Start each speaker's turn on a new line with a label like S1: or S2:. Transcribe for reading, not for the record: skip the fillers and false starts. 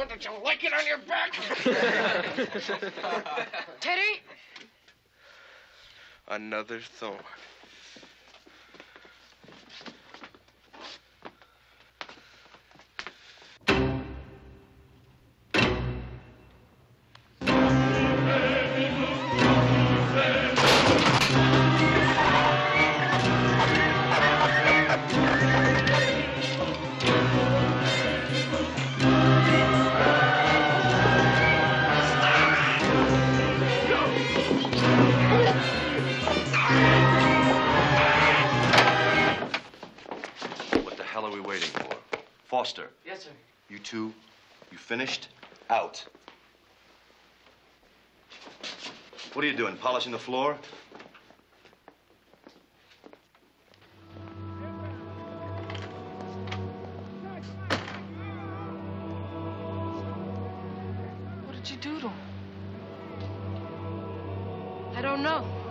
S1: Don't you like it on your back?
S2: Teddy?
S1: Another thorn.
S3: Foster.
S2: Yes, sir.
S3: You two, you finished? Out. What are you doing, polishing the floor?
S2: What did you do to him? I don't know.